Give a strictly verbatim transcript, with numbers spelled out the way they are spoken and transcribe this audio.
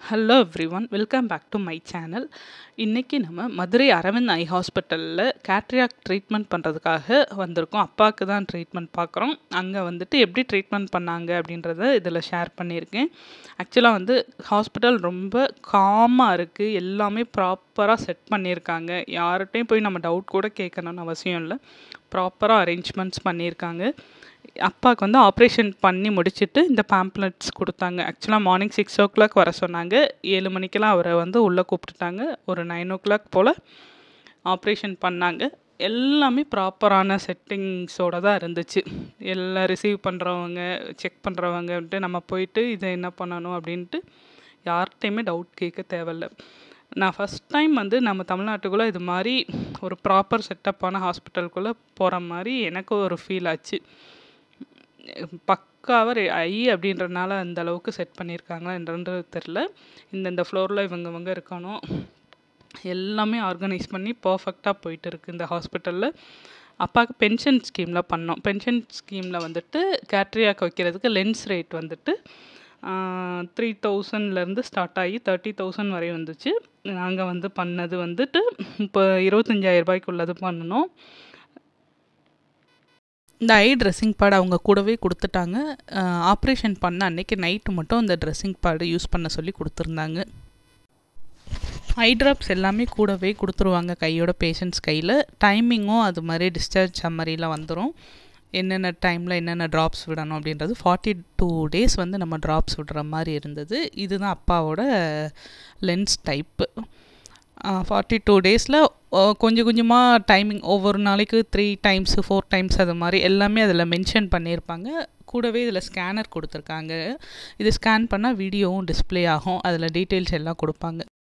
Hello everyone, welcome back to my channel. இன்றைக்கி நம்ம மதுரை அரவிந்த் ஐ ஹாஸ்பிட்டலில் கேட்ராக்ட் ட்ரீட்மெண்ட் பண்ணுறதுக்காக வந்திருக்கோம். அப்பாவுக்கு தான் ட்ரீட்மெண்ட் பார்க்குறோம். அங்கே வந்துட்டு எப்படி ட்ரீட்மெண்ட் பண்ணாங்க அப்படின்றத இதில் ஷேர் பண்ணியிருக்கேன். ஆக்சுவலாக வந்து ஹாஸ்பிட்டல் ரொம்ப காமாக இருக்குது, எல்லாமே ப்ராப்பராக செட் பண்ணியிருக்காங்க. யார்கிட்டையும் போய் நம்ம டவுட் கூட கேட்கணும்னு அவசியம் இல்லை, ப்ராப்பராக அரேஞ்ச்மெண்ட்ஸ் பண்ணியிருக்காங்க. அப்பாவுக்கு வந்து ஆப்ரேஷன் பண்ணி முடிச்சுட்டு இந்த பேம்ப்ளெட்ஸ் கொடுத்தாங்க. ஆக்சுவலாக மார்னிங் சிக்ஸ் ஓ கிளாக் வர சொன்னாங்க. ஏழு மணிக்கெல்லாம் அவரை வந்து உள்ளே கூப்பிட்டுட்டாங்க. ஒரு நைன் ஓ கிளாக் போல் ஆப்ரேஷன் பண்ணாங்க. எல்லாமே ப்ராப்பரான செட்டிங்ஸோடு தான் இருந்துச்சு. எல்லாம் ரிசீவ் பண்ணுறவங்க, செக் பண்ணுறவங்கன்ட்டு நம்ம போயிட்டு இதை என்ன பண்ணணும் அப்படின்ட்டு யார்கிட்டையுமே டவுட் கேட்க தேவையில்லை. நான் ஃபஸ்ட் டைம் வந்து நம்ம தமிழ்நாட்டுக்குள்ளே இது மாதிரி ஒரு ப்ராப்பர் செட்டப்பான ஹாஸ்பிட்டலுக்குள்ளே போகிற மாதிரி எனக்கு ஒரு ஃபீல் ஆச்சு. பக்காவாக ஐ அப்படின்றனால அந்த அளவுக்கு செட் பண்ணியிருக்காங்களா என்றது தெரில. இந்தந்த ஃப்ளோரில் இவங்க இவங்க இருக்கணும், எல்லாமே ஆர்கனைஸ் பண்ணி பர்ஃபெக்டாக போயிட்டு இருக்குது இந்த ஹாஸ்பிட்டலில். அப்பாவுக்கு பென்ஷன் ஸ்கீமில் பண்ணோம். பென்ஷன் ஸ்கீமில் வந்துட்டு கேட்ராக்ட் வைக்கிறதுக்கு லென்ஸ் ரேட் வந்துட்டு த்ரீ தௌசண்ட்லேருந்து ஸ்டார்ட் ஆகி தேர்ட்டி தௌசண்ட் வரையும் வந்துச்சு. நாங்கள் வந்து பண்ணது வந்துட்டு இப்போ இருபத்தஞ்சாயிரம் ரூபாய்க்குள்ளது பண்ணணும். இந்த ஐ ட்ரெஸ்ஸிங் பேட் அவங்க கூடவே கொடுத்துட்டாங்க. ஆப்ரேஷன் பண்ண அன்றைக்கி நைட்டு மட்டும் இந்த ட்ரெஸ்ஸிங் பேடு யூஸ் பண்ண சொல்லி கொடுத்துருந்தாங்க. ஐ ட்ராப்ஸ் எல்லாமே கூடவே கொடுத்துருவாங்க கையோட, பேஷண்ட்ஸ் கையில். டைமிங்கும் அது மாதிரி டிஸ்சார்ஜ் சம்மரியில் வந்துடும், என்னென்ன டைமில் என்னென்ன ட்ராப்ஸ் விடணும் அப்படின்றது. ஃபார்ட்டி டூ டேஸ் வந்து நம்ம ட்ராப்ஸ் விடுற மாதிரி இருந்தது. இதுதான் அப்பாவோட லென்ஸ் டைப்பு. ஃபார்ட்டி டூ டேஸில் கொஞ்சம் கொஞ்சமாக டைமிங் ஒவ்வொரு நாளைக்கு த்ரீ டைம்ஸு ஃபோர் டைம்ஸ் அது மாதிரி எல்லாமே அதில் மென்ஷன் பண்ணியிருப்பாங்க. கூடவே இதில் ஸ்கேனர் கொடுத்துருக்காங்க. இது ஸ்கேன் பண்ணால் வீடியோவும் டிஸ்பிளே ஆகும், அதில் டீட்டெயில்ஸ் எல்லாம் கொடுப்பாங்க.